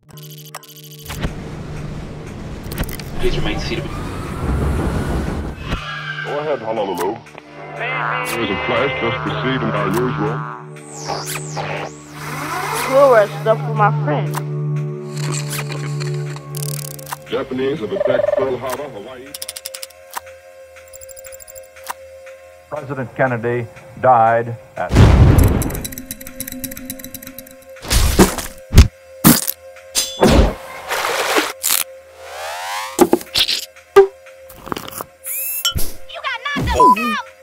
Please remain seated. Go ahead, Honolulu. There was a flash just received in our newsroom. Flora stuff for my friend. Japanese have attacked Pearl Harbor, Hawaii. President Kennedy died at... You got knocked the fuck out!